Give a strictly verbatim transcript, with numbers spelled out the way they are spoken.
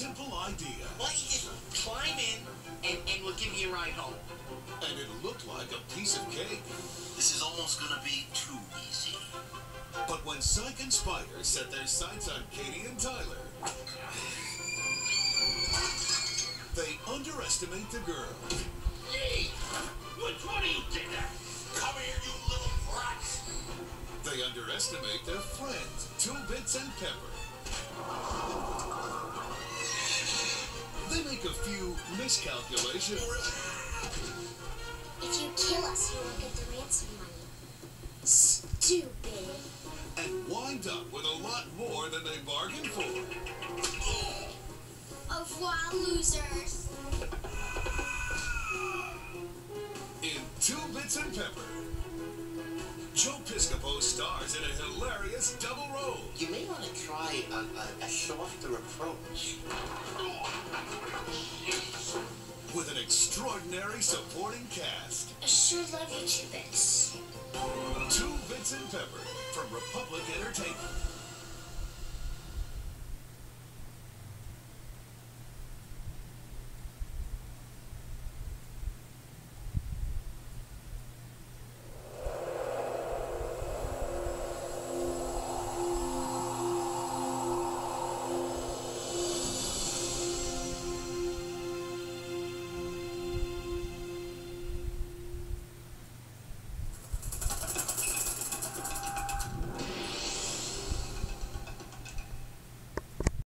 simple idea. Why don't you just climb in and, and we'll give you a ride home? And it looked like a piece of cake. This is almost gonna be too easy. But when Syke and Spider set their sights on Katie and Tyler, they underestimate the girl. Hey! Which one of you did that? Come here, you little brats! They underestimate their friends, Two Bits and Pepper. They make a few miscalculations. If you kill us, you will get the ransom money. Stupid. And wind up with a lot more than they bargained for. Au revoir, losers. In Two Bits and Pepper, Joe Piscopo stars in a hilarious double role. You may want to try a, a, a softer approach. With an extraordinary supporting cast. I sure love you, Two Bits. Two Bits and Pepper from Republic Entertainment.